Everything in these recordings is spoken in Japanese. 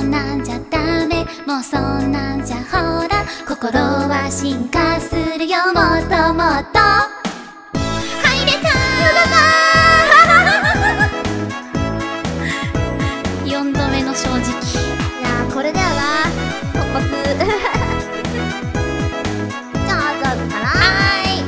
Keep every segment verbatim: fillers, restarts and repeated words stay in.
んなんじゃダメ、もうそんなんじゃほら心は進化するよ、もっともっと。入れたーよんどめの正直。いやーこれだよな、突発じゃああずあずかな。 はーい。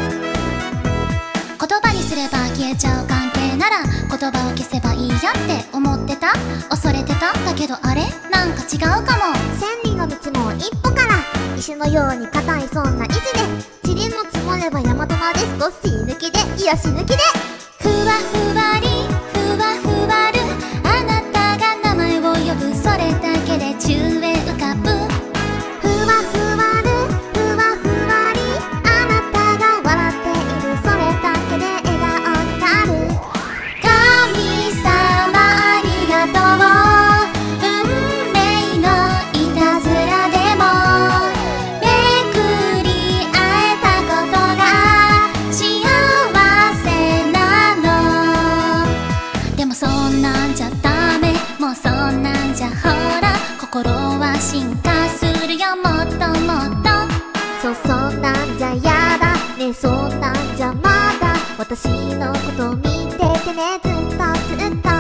言葉にすれば消えちゃう関係なら言葉を消せばいいやって思ってた、恐れてた。だけどあれなんか違うかも。 千里の道も一歩から、石のように硬いそんな意地で、塵も積もれば山となで少し抜きで癒し抜きで、 ふわふわりふわふわる、あなたが名前を呼ぶ、それだけで宙へ浮かぶ。 ふわふわるふわふわり、あなたが笑っている、それだけで笑顔になる。 神様ありがとう、運命のいたずらでもめくり会えたことが幸せなの。でもそんなんじゃダメ、もうそんなんじゃほら心は進化するよ、もっともっと。 そうそんなんじゃやだね、そんなんじゃまだ私のこと見ててね、ずっとずっと。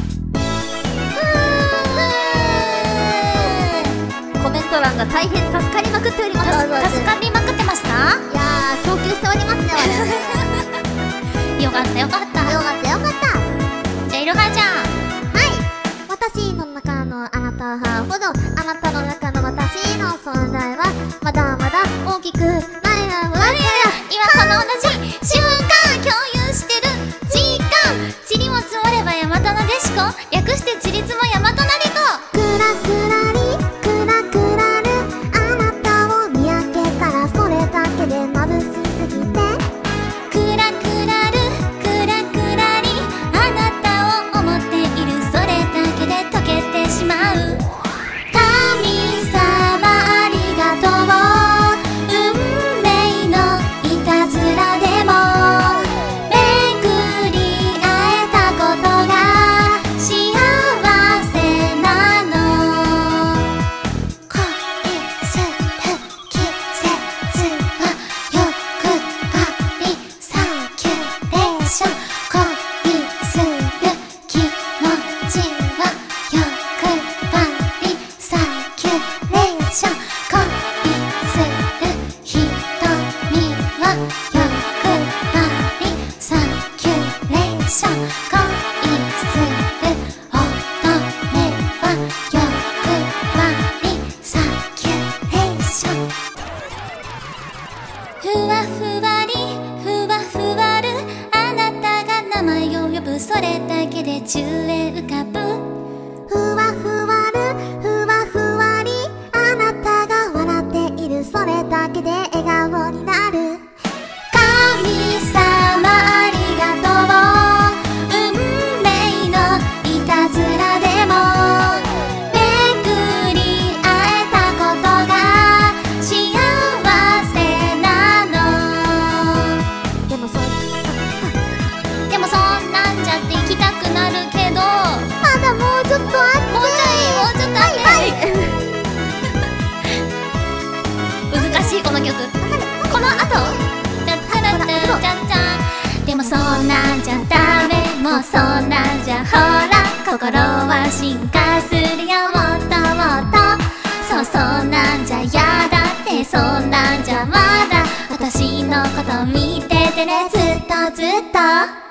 コメント欄が大変助かりまくっております。 助かりまくってますか？ いやー供給しておりますね我々 よかったよかった。 よかったよかった。 じゃあいろはちゃん。 はい、私の中のあなたほど、あなたの中の私の存在はまだまだ大きくなれなくなる。 今この同じ瞬間共有してる時間、塵も積もれば大和なでしこ、略して塵積も大和なりこ。 クラクラリクラクラル、あなたを見上げたらそれだけで眩しすぎて、 クラクラルクラクラリ、あなたを思っている、それだけで溶けてしまう。神様ありがとう、運命のいたずらでもめくり会えたことが幸せなの。恋する季節は欲張りサーキュレーション、恋する気持ちは欲張りサーキュレーション、恋する瞳は欲張りサーキュレーション、恋する乙女は欲張りサーキュレーション。ふわふわりふわふわる、あなたが名前を呼ぶ、それだけで宙へ浮かぶ。 ふわふわるふわふわり、あなたが笑っている、それだけで笑顔になる。 神様ありがとう、運命のいたずらでもめくり会えたことが幸せなの。 でもそうでもそんなんじゃって行きたくなるけど、 まだもうちょっとあって、 もうちょいもうちょっとあって、 はいはい難しいこの曲。この後タッタラッタチャンチャン。でもそんなんじゃダメ、もうそんなんじゃほら心は進化するよ、もっともっと。そうそんなんじゃやだって、そんなんじゃまだ私のこと見ててね、ずっとずっと。